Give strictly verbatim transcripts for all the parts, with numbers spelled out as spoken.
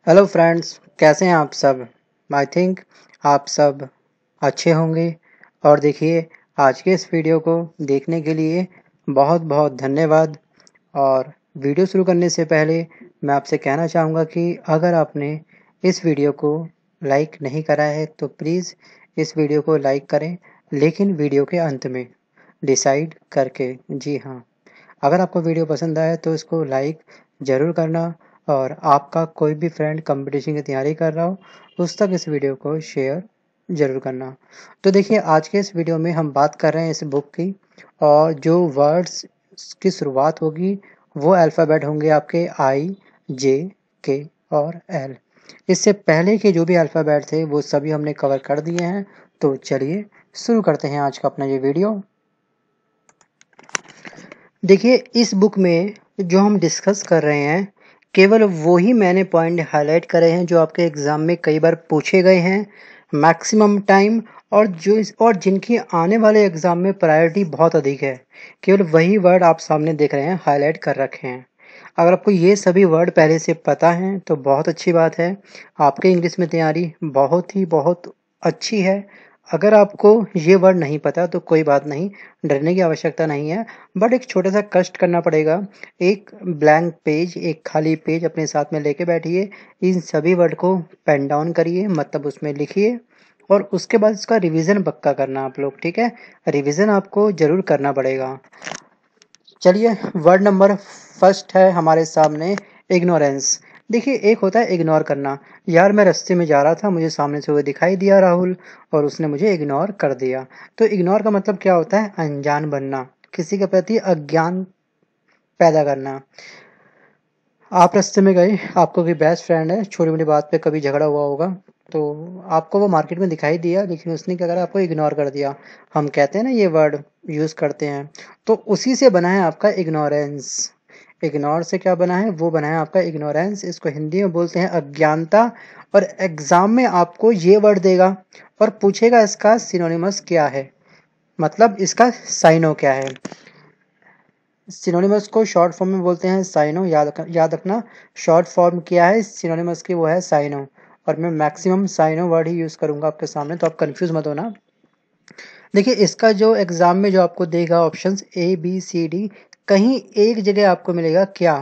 Hello friends, कैसे हैं आप सब। आई थिंक आप सब अच्छे होंगे। और देखिए, आज के इस वीडियो को देखने के लिए बहुत बहुत धन्यवाद। और वीडियो शुरू करने से पहले मैं आपसे कहना चाहूँगा कि अगर आपने इस वीडियो को लाइक नहीं करा है तो प्लीज़ इस वीडियो को लाइक करें, लेकिन वीडियो के अंत में डिसाइड करके। जी हाँ, अगर आपको वीडियो पसंद आए तो इसको लाइक ज़रूर करना, और आपका कोई भी फ्रेंड कंपटीशन की तैयारी कर रहा हो उस तक इस वीडियो को शेयर ज़रूर करना। तो देखिए, आज के इस वीडियो में हम बात कर रहे हैं इस बुक की, और जो वर्ड्स की शुरुआत होगी वो अल्फ़ाबेट होंगे आपके आई, जे, के और एल। इससे पहले के जो भी अल्फ़ाबेट थे वो सभी हमने कवर कर दिए हैं। तो चलिए शुरू करते हैं आज का अपना ये वीडियो। देखिए, इस बुक में जो हम डिस्कस कर रहे हैं केवल वो ही मैंने पॉइंट हाईलाइट करे हैं जो आपके एग्ज़ाम में कई बार पूछे गए हैं मैक्सिमम टाइम, और जो इस और जिनकी आने वाले एग्ज़ाम में प्रायोरिटी बहुत अधिक है। केवल वही वर्ड आप सामने देख रहे हैं, हाईलाइट कर रखे हैं। अगर आपको ये सभी वर्ड पहले से पता हैं तो बहुत अच्छी बात है, आपके इंग्लिश में तैयारी बहुत ही बहुत अच्छी है। अगर आपको ये वर्ड नहीं पता तो कोई बात नहीं, डरने की आवश्यकता नहीं है। बट एक छोटा सा कष्ट करना पड़ेगा। एक ब्लैंक पेज, एक खाली पेज अपने साथ में लेके बैठिए, इन सभी वर्ड को पेन डाउन करिए, मतलब उसमें लिखिए, और उसके बाद इसका रिवीजन पक्का करना आप लोग, ठीक है। रिवीजन आपको ज़रूर करना पड़ेगा। चलिए, वर्ड नंबर फर्स्ट है हमारे सामने, इग्नोरेंस। देखिए, एक होता है इग्नोर करना। यार, मैं रास्ते में जा रहा था, मुझे सामने से वो दिखाई दिया राहुल, और उसने मुझे इग्नोर कर दिया। तो इग्नोर का मतलब क्या होता है? अनजान बनना, किसी के प्रति अज्ञान पैदा करना। आप रास्ते में गए, आपको कोई बेस्ट फ्रेंड है, छोटी मोटी बात पे कभी झगड़ा हुआ होगा, तो आपको वो मार्केट में दिखाई दिया, लेकिन उसने क्या करा, आपको इग्नोर कर दिया। हम कहते हैं ना, ये वर्ड यूज़ करते हैं, तो उसी से बना है आपका इग्नोरेंस। इग्नोर से क्या बना है? वो बना है आपका इग्नोरेंस। इसको हिंदी में बोलते हैं अज्ञानता। और एग्जाम में आपको ये वर्ड देगा और पूछेगा इसका सिनोनिमस क्या है, मतलब इसका साइनो क्या है। सिनोनिमस को शॉर्ट फॉर्म में बोलते हैं साइनो। याद याद रखना, शॉर्ट फॉर्म क्या है सिनोनिमस की, वो है साइनो। और मैं मैक्सिमम साइनो वर्ड ही यूज़ करूंगा आपके सामने, तो आप कंफ्यूज मत होना। देखिए, इसका जो एग्जाम में जो आपको देगा options A B C D, कहीं एक जगह आपको मिलेगा क्या?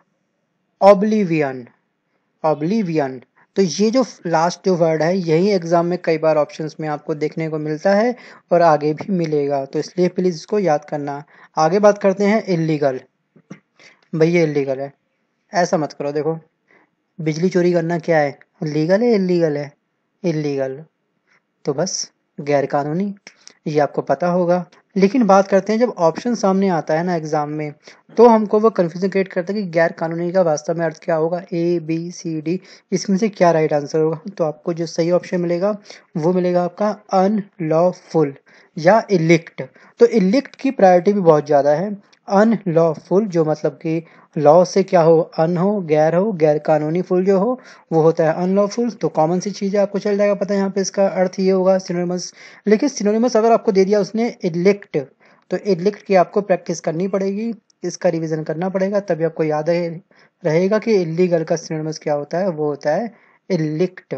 ऑब्लिवियन। ऑब्लिवियन। तो ये जो लास्ट जो वर्ड है, यही एग्जाम में कई बार ऑप्शंस में आपको देखने को मिलता है और आगे भी मिलेगा, तो इसलिए प्लीज इसको याद करना। आगे बात करते हैं इल्लीगल। भैया, इल्लीगल है, ऐसा मत करो। देखो, बिजली चोरी करना क्या है? लीगल है, इल्लीगल है? इल्लीगल। तो बस गैर कानूनी, ये आपको पता होगा। लेकिन बात करते हैं, जब ऑप्शन सामने आता है ना एग्जाम में, तो हमको वो कंफ्यूजन क्रिएट करता है कि गैर कानूनी का वास्तव में अर्थ क्या होगा, ए बी सी डी, इसमें से क्या राइट आंसर होगा। तो आपको जो सही ऑप्शन मिलेगा वो मिलेगा आपका अनलॉफुल या इलिक्ट। तो इलिक्ट की प्रायोरिटी भी बहुत ज़्यादा है। अनलॉफुल जो मतलब कि लॉ से क्या हो, अन हो, गैर हो, गैर कानूनी, फुल जो हो वो होता है अनलॉफुल। तो कॉमन सी चीज़ है, आपको चल जाएगा पता है, यहाँ पे इसका अर्थ ये होगा सिनोनिमस। लेकिन सिनोनिमस अगर आपको दे दिया उसने इलिक्ट, तो इलिक्ट की आपको प्रैक्टिस करनी पड़ेगी, इसका रिवीजन करना पड़ेगा, तभी आपको याद रहे, रहेगा कि इलीगल का सिनोनिमस क्या होता है। वो होता है इलिक्ट।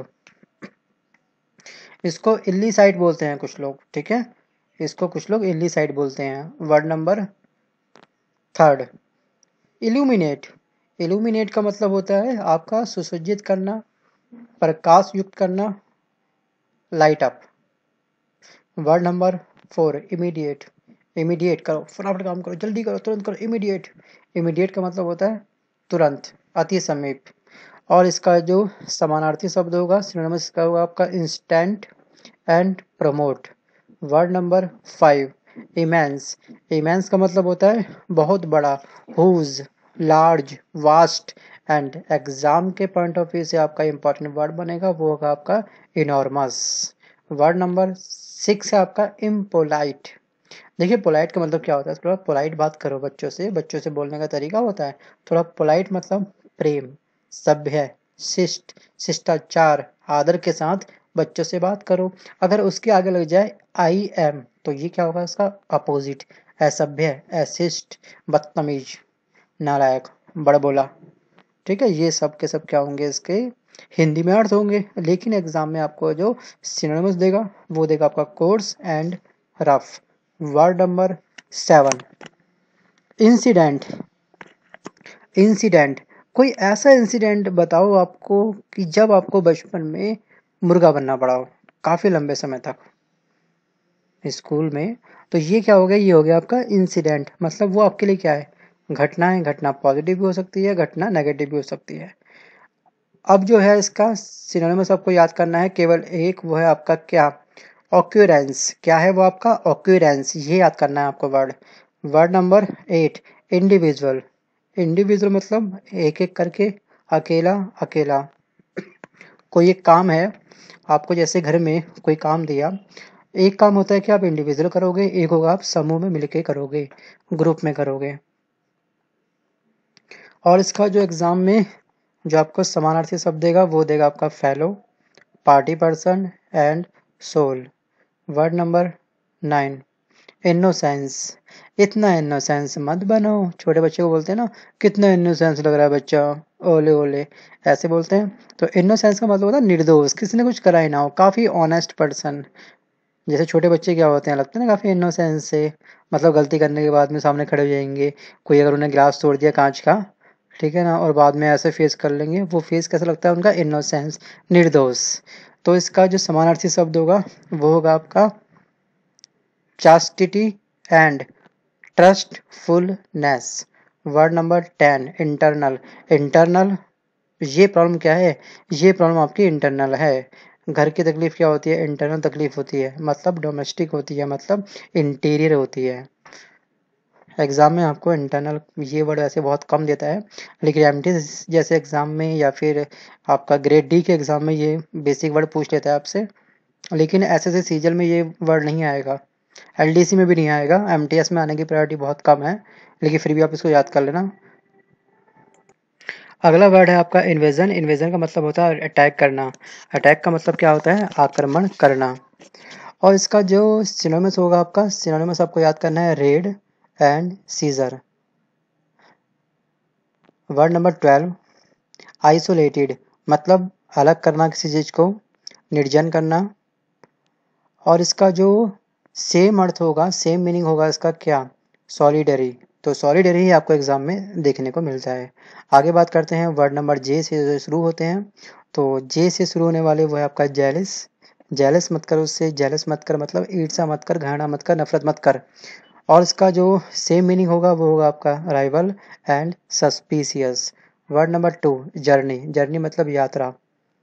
इसको इल्लीसाइड बोलते हैं कुछ लोग, ठीक है, इसको कुछ लोग इल्लीसाइड बोलते हैं। Word number third, illuminate. Illuminate का मतलब होता है आपका सुसज्जित करना, प्रकाश युक्त करना, light up. Word number four, immediate. Immediate करो, फटाफट काम करो, जल्दी करो, तुरंत करो, इमीडिएट। इमीडिएट का मतलब होता है तुरंत, अति समीप। और इसका जो समानार्थी शब्द होगा, सिनोनिमस का होगा आपका instant and prompt. Word number five, immense. Immense का मतलब होता है बहुत बड़ा, huge, large, vast. And exam के पॉइंट ऑफ व्यू से आपका इंपॉर्टेंट वर्ड बनेगा, वो होगा आपका इनॉर्मस। वर्ड नंबर सिक्स है आपका इम्पोलाइट। देखिए, पोलाइट का मतलब क्या होता है, थोड़ा पोलाइट बात करो बच्चों से, बच्चों से बोलने का तरीका होता है थोड़ा पोलाइट, मतलब प्रेम, सभ्य, शिष्ट, शिष्टाचार, आदर के साथ बच्चों से बात करो। अगर उसके आगे लग जाए आई एम, तो ये क्या होगा, इसका अपोजिट, असभ्य, अशिष्ट, बदतमीज, नालायक, बड़बोला। ठीक है, ये सब के सब क्या होंगे इसके हिंदी में अर्थ होंगे, लेकिन एग्जाम में आपको जो सिनोनिमस देगा वो देगा आपका coarse and rough. Word number seven, incident. Incident, कोई ऐसा इंसिडेंट बताओ आपको कि जब आपको बचपन में मुर्गा बनना पड़ा हो काफी लंबे समय तक स्कूल में। तो ये क्या हो गया, ये हो गया आपका इंसिडेंट। मतलब वो आपके लिए क्या है, घटना है। घटना पॉजिटिव भी हो सकती है, घटना नेगेटिव भी हो सकती है। अब जो है इसका सिनोनिमस आपको याद करना है केवल एक, वो है आपका क्या, ऑक्यूरेंस। क्या है वो आपका, ऑक्यूरेंस। ये याद करना है आपको word. Word number eight, individual. Individual मतलब एक एक करके, अकेला अकेला। कोई एक काम है आपको, जैसे घर में कोई काम दिया, एक काम होता है कि आप इंडिविजुअल करोगे, एक होगा आप समूह में मिलके करोगे, ग्रुप में करोगे। और इसका जो एग्जाम में जो आपको समानार्थी शब्द देगा वो देगा आपका fellow, party person and soul. Word number nine, innocence. इतना इनोसेंस मत बनो। छोटे बच्चे को बोलते हैं ना, कितना इनोसेंस लग रहा है बच्चा, ओले ओले, ऐसे बोलते हैं। तो इनोसेंस का मतलब होता है निर्दोष, किसी ने कुछ करा ही ना हो, काफी ऑनेस्ट पर्सन। जैसे छोटे बच्चे क्या होते हैं, लगते हैं ना काफी इनोसेंस से, मतलब गलती करने के बाद में सामने खड़े हो जाएंगे। कोई अगर उन्हें गिलास तोड़ दिया कांच का, ठीक है ना, और बाद में ऐसे फेस कर लेंगे, वो फेस कैसा लगता है उनका, इनोसेंस, निर्दोष। तो इसका जो समानार्थी शब्द होगा वो होगा आपका chastity and trustfulness. Word number ten, internal. Internal, ये प्रॉब्लम क्या है, ये प्रॉब्लम आपकी इंटरनल है। घर की तकलीफ क्या होती है, इंटरनल तकलीफ होती है, मतलब डोमेस्टिक होती है, मतलब इंटीरियर होती है। एग्जाम में आपको इंटरनल ये वर्ड वैसे बहुत कम देता है, लेकिन एमटी जैसे एग्जाम में या फिर आपका ग्रेड डी के एग्जाम में ये बेसिक वर्ड पूछ लेता है आपसे। लेकिन एस एस सी सीजल में ये वर्ड नहीं आएगा, एलडीसी में भी नहीं आएगा, एमटीएस में आने की प्रायोरिटी बहुत कम है, लेकिन फिर भी आप इसको याद कर लेना। अगला वर्ड है आपका इन्वेजन। इन्वेजन का मतलब होता है अटैक करना। अटैक का मतलब क्या होता है, आक्रमण करना। और इसका जो सिनोनिमस होगा आपका, सिनोनिमस आपको याद करना है raid and seizure. Word number twelve, isolated, मतलब अलग करना किसी चीज को, निर्जन करना। और इसका जो सेम अर्थ होगा, सेम मीनिंग होगा इसका क्या, सॉलिडरी। तो सॉलिडरी ही आपको एग्जाम में देखने को मिलता है। आगे बात करते हैं वर्ड नंबर जे से जो शुरू होते हैं। तो जे से शुरू होने वाले वो है आपका जेलिस। जेलस मत कर उससे, जेलस मत कर मतलब ईर्ष्या मत कर, घृणा मत कर, नफरत मत कर। और इसका जो सेम मीनिंग होगा वो होगा आपका rival and suspicious. Word number two, journey. Journey मतलब यात्रा,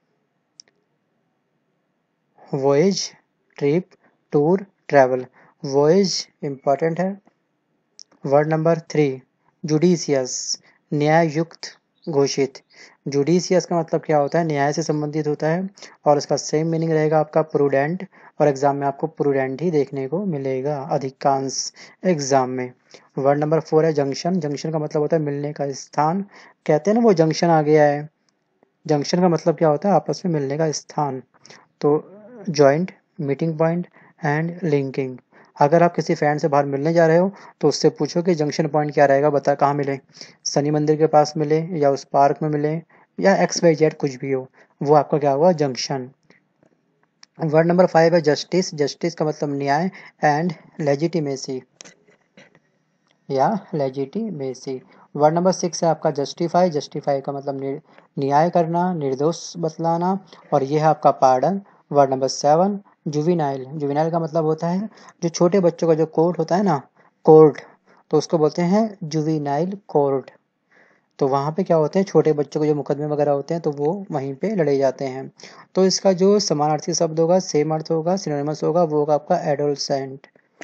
voyage, trip, tour, travel. Voyage important है। वर्ड नंबर थ्री, जुडिशियस, न्याय युक्त, घोषित। जुडिशियस का मतलब क्या होता है, न्याय से संबंधित होता है। और इसका सेम मीनिंग रहेगा आपका प्रूडेंट, और एग्जाम में आपको प्रूडेंट ही देखने को मिलेगा अधिकांश एग्जाम में। वर्ड नंबर फोर है जंक्शन। जंक्शन का मतलब होता है मिलने का स्थान। कहते हैं ना वो जंक्शन आ गया है, जंक्शन का मतलब क्या होता है, आपस में मिलने का स्थान। तो joint, meeting point and linking. अगर आप किसी फ्रेंड से बाहर मिलने जा रहे हो तो उससे पूछो कि जंक्शन पॉइंट क्या रहेगा, बता कहाँ मिले, शनि मंदिर के पास मिले या उस पार्क में मिले या एक्स वाई जेड कुछ भी हो, वो आपका क्या हुआ, जंक्शन। वर्ड नंबर फाइव है जस्टिस। जस्टिस का मतलब न्याय एंड लेजिटिमेसी या लेजिटिमेसी। वर्ड नंबर सिक्स है आपका जस्टिफाई। जस्टिफाई का मतलब न्याय करना, निर्दोष बतलाना, और यह है आपका pardon. Word number seven, juvenile. Juvenile का मतलब होता है जो छोटे बच्चों का जो कोर्ट होता है ना, कोर्ट, तो उसको बोलते हैं जुविनाइल कोर्ट। तो वहाँ पे क्या होते हैं, छोटे बच्चों के जो मुकदमे वगैरह होते हैं तो वो वहीं पे लड़े जाते हैं। तो इसका जो समानार्थी शब्द होगा, सेम अर्थ होगा, सिनोनिमस होगा, वो होगा आपका adolescent.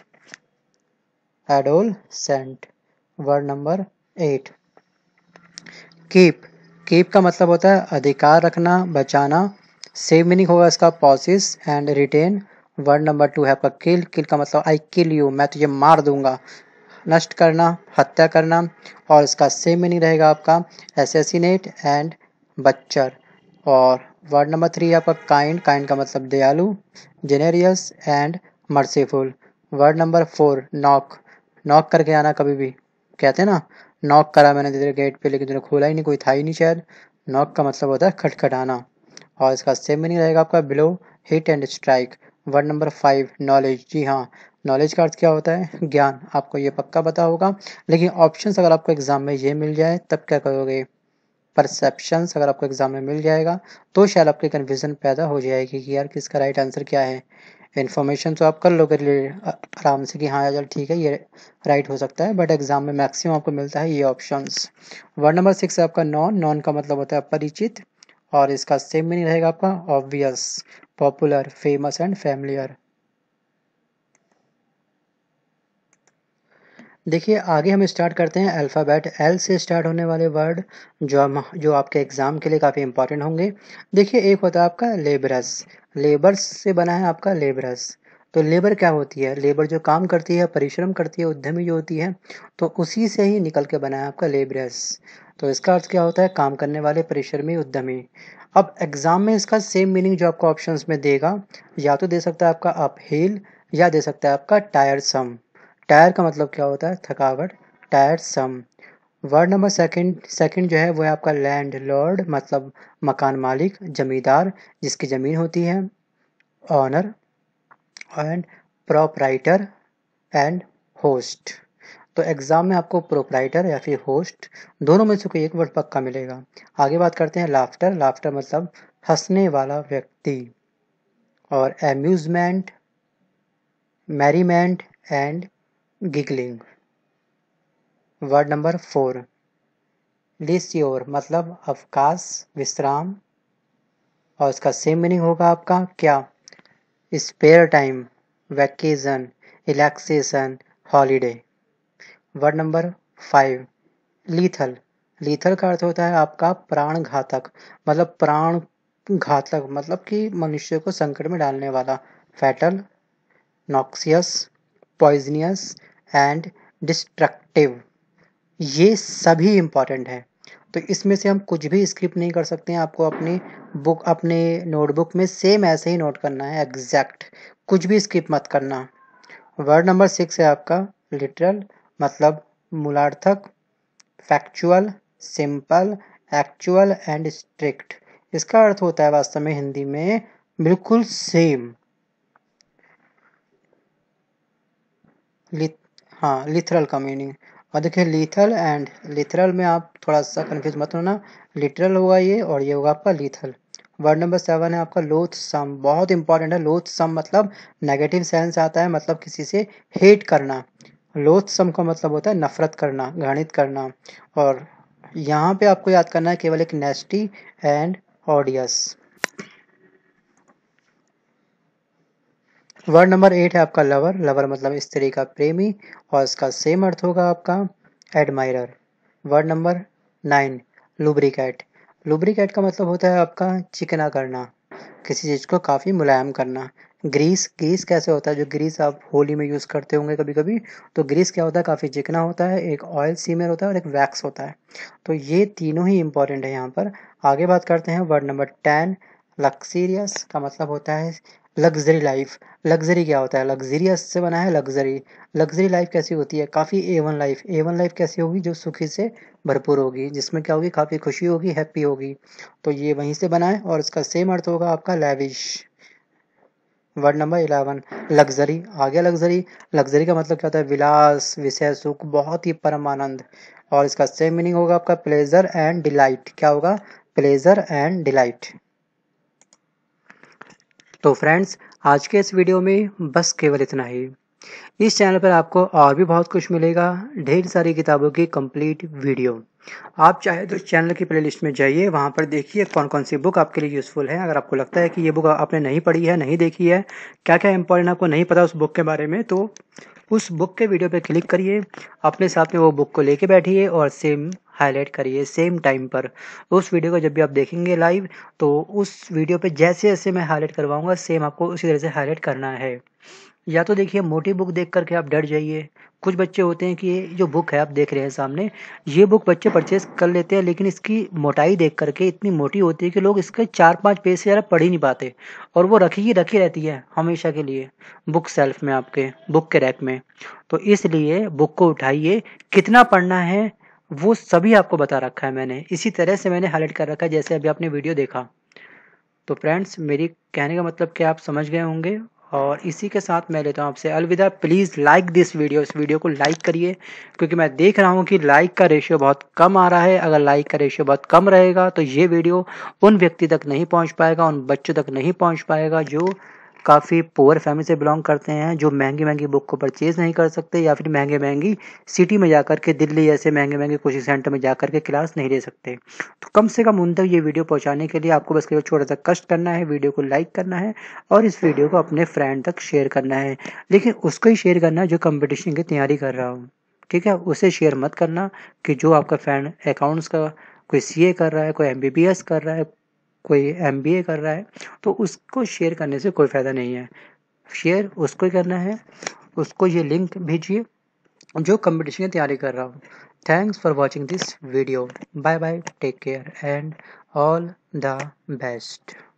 Adolescent. Word number eight, keep. Keep का मतलब होता है अधिकार रखना, बचाना। सेम मीनिंग होगा इसका possess and retain. Word number two है आपका किल। किल का मतलब आई किल यू, मैं तुझे मार दूंगा, नष्ट करना, हत्या करना। और इसका सेम मीनिंग रहेगा आपका एसेसिनेट एंड बच्चर। और वर्ड नंबर थ्री है आपका काइंड। काइंड का मतलब दयालु, generous and merciful. Word number four, knock. Knock करके आना कभी भी, कहते हैं ना, नॉक करा मैंने तेरे गेट पे लेकिन तूने खोला ही नहीं, कोई था ही नहीं शायद। नॉक का मतलब होता है खटखटाना। और इसका सेम मीनिंग रहेगा आपका blow, hit and strike. Word number five knowledge. जी हाँ, नॉलेज का अर्थ क्या होता है? ज्ञान। आपको ये पक्का पता होगा, लेकिन ऑप्शंस अगर आपको एग्जाम में ये मिल जाए तब क्या करोगे? परसेप्शंस अगर आपको एग्जाम में मिल जाएगा तो शायद आपके कन्फ्यूजन पैदा हो जाएगी कि यार किसका राइट आंसर क्या है। इन्फॉर्मेशन तो आप कर लोगे आराम से कि हाँ यार ठीक है ये राइट हो सकता है, बट एग्जाम में मैक्सिमम आपको मिलता है ये ऑप्शंस। वर्ड नंबर सिक्स है आपका नॉन। नॉन का मतलब होता है परिचित, और इसका सेम मीनिंग रहेगा आपका obvious, popular, famous and familiar. देखिए आगे हम स्टार्ट करते हैं अल्फ़ाबेट एल से स्टार्ट होने वाले वर्ड जो हम जो आपके एग्ज़ाम के लिए काफ़ी इंपॉर्टेंट होंगे। देखिए एक होता है आपका लेबरस। लेबर्स से बना है आपका लेबरस। तो लेबर क्या होती है? लेबर जो काम करती है, परिश्रम करती है, उद्यमी जो होती है, तो उसी से ही निकल के बना है आपका लेबरस। तो इसका अर्थ क्या होता है? काम करने वाले, परिश्रमी, उद्यमी। अब एग्ज़ाम में इसका सेम मीनिंग जो आपको ऑप्शंस में देगा, या तो दे सकता है आपका अपहिल, या दे सकता है आपका टायरसम। टायर का मतलब क्या होता है? थकावट, tiresome. Word number second second जो है वो है आपका लैंड लॉर्ड, मतलब मकान मालिक, जमींदार, जिसकी ज़मीन होती है। Owner and proprietor and host. तो एग्जाम में आपको प्रोपराइटर या फिर होस्ट दोनों में से कोई एक वर्ड पक्का मिलेगा। आगे बात करते हैं लाफ्टर। लाफ्टर मतलब हंसने वाला व्यक्ति। और amusement, merriment and giggling. Word number four leisure मतलब अवकाश, विश्राम, और इसका सेम मीनिंग होगा आपका क्या? Spare time, vacation, relaxation, holiday. Word number five lethal. Lethal का अर्थ होता है आपका प्राण घातक, मतलब प्राण घातक मतलब कि मनुष्य को संकट में डालने वाला। Fatal, noxious, poisonous and destructive. ये सभी इम्पॉर्टेंट है, तो इसमें से हम कुछ भी स्किप नहीं कर सकते हैं। आपको अपनी बुक अपने नोटबुक में सेम ऐसे ही नोट करना है एग्जैक्ट, कुछ भी स्किप मत करना। वर्ड नंबर सिक्स है आपका लिटरल, मतलब मूलार्थक, factual, simple, actual and strict. इसका अर्थ होता है वास्तव में हिंदी में बिल्कुल सेम। लिथ हाँ लिथरल का मीनिंग। और देखिए लीथल एंड लिथरल में आप थोड़ा सा कंफ्यूज मत होना, लिटरल होगा ये और ये होगा आपका लीथल। वर्ड नंबर सेवन है आपका लोथसम। बहुत इंपॉर्टेंट है। लोथसम मतलब नेगेटिव सेंस आता है, मतलब किसी से हेट करना। लोथसम का मतलब होता है नफरत करना, घृणित करना। और यहाँ पे आपको याद करना है केवल एक nasty and odious. Word number eight है आपका लवर। लवर मतलब स्त्री का प्रेमी, और इसका सेम अर्थ होगा आपका admirer. Word number nine lubricate. Lubricate का मतलब होता है आपका चिकना करना, किसी चीज़ को काफ़ी मुलायम करना। ग्रीस, ग्रीस कैसे होता है? जो ग्रीस आप होली में यूज़ करते होंगे कभी कभी, तो ग्रीस क्या होता है? काफ़ी चिकना होता है। एक ऑयल सीमेर होता है और एक वैक्स होता है। तो ये तीनों ही इंपॉर्टेंट है यहाँ पर। आगे बात करते हैं वर्ड नंबर टेन लक्सीरियस का मतलब होता है लग्जरी लाइफ। लग्जरी क्या होता है? लग्जरियस से बना है लग्जरी। लग्जरी लाइफ कैसी होती है? काफ़ी A one life. A one life कैसी होगी? जो सुखी से भरपूर होगी, जिसमें क्या होगी? काफ़ी खुशी होगी, हैप्पी होगी। तो ये वहीं से बना है और इसका सेम अर्थ होगा आपका lavish. Word number eleven luxury. आ गया लग्जरी। लग्जरी का मतलब क्या होता है? विलास, विषय सुख, बहुत ही परम आनंद। और इसका सेम मीनिंग होगा आपका प्लेजर एंड डिलाइट। क्या होगा? Pleasure and delight. तो फ्रेंड्स आज के इस वीडियो में बस केवल इतना ही। इस चैनल पर आपको और भी बहुत कुछ मिलेगा, ढेर सारी किताबों की कंप्लीट वीडियो। आप चाहे तो इस चैनल की प्लेलिस्ट में जाइए, वहाँ पर देखिए कौन कौन सी बुक आपके लिए यूज़फुल है। अगर आपको लगता है कि ये बुक आपने नहीं पढ़ी है, नहीं देखी है, क्या क्या इंपॉर्टेंट आपको नहीं पता उस बुक के बारे में, तो उस बुक के वीडियो पे क्लिक करिए, अपने साथ में वो बुक को लेके बैठिए और सेम हाईलाइट करिए सेम टाइम पर। उस वीडियो को जब भी आप देखेंगे लाइव, तो उस वीडियो पे जैसे जैसे मैं हाईलाइट करवाऊंगा सेम आपको उसी तरह से हाईलाइट करना है। या तो देखिए मोटी बुक देख करके आप डर जाइए। कुछ बच्चे होते हैं कि ये जो बुक है आप देख रहे हैं सामने, ये बुक बच्चे परचेस कर लेते हैं, लेकिन इसकी मोटाई देख करके इतनी मोटी होती है कि लोग इसके चार पाँच पेज से ज़्यादा पढ़ ही नहीं पाते, और वो रखी ही रखी रहती है हमेशा के लिए बुक सेल्फ में, आपके बुक के रैक में। तो इसलिए बुक को उठाइए, कितना पढ़ना है वो सभी आपको बता रखा है मैंने, इसी तरह से मैंने हाईलाइट कर रखा है जैसे अभी आपने वीडियो देखा। तो फ्रेंड्स मेरी कहने का मतलब कि आप समझ गए होंगे, और इसी के साथ मैं लेता हूँ आपसे अलविदा। प्लीज़ लाइक दिस वीडियो, इस वीडियो को लाइक करिए, क्योंकि मैं देख रहा हूँ कि लाइक का रेशियो बहुत कम आ रहा है। अगर लाइक का रेशियो बहुत कम रहेगा तो ये वीडियो उन व्यक्ति तक नहीं पहुँच पाएगा, उन बच्चों तक नहीं पहुँच पाएगा जो काफ़ी पुअर फैमिली से बिलोंग करते हैं, जो महंगी महंगी बुक को परचेज़ नहीं कर सकते, या फिर महंगे महंगी सिटी में जाकर के, दिल्ली जैसे महंगे महंगे कोचिंग सेंटर में जाकर के क्लास नहीं ले सकते। तो कम से कम उन तक ये वीडियो पहुंचाने के लिए आपको बस केवल छोटा सा कष्ट करना है, वीडियो को लाइक करना है और इस वीडियो को अपने फ्रेंड तक शेयर करना है। लेकिन उसको ही शेयर करना है जो कंपटीशन की तैयारी कर रहा हो, ठीक है? उसे शेयर मत करना कि जो आपका फ्रेंड अकाउंट्स का कोई सीए कर रहा है, कोई एमबीबीएस कर रहा है, कोई एमबीए कर रहा है, तो उसको शेयर करने से कोई फ़ायदा नहीं है। शेयर उसको ही करना है, उसको ये लिंक भेजिए जो कंपटीशन की तैयारी कर रहा हो। Thanks for watching this video. Bye bye, take care and all the best.